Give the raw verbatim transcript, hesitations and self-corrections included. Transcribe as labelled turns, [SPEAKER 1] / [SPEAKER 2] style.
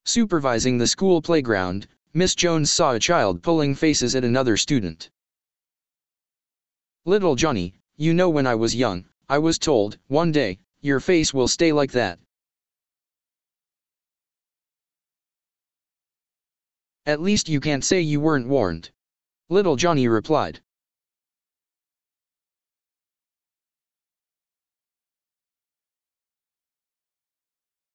[SPEAKER 1] Supervising the school playground, Miss Jones saw a child pulling faces at another student. "Little Johnny, you know when I was young, I was told, one day, your face will stay like that." "At least you can't say you weren't warned," little Johnny replied.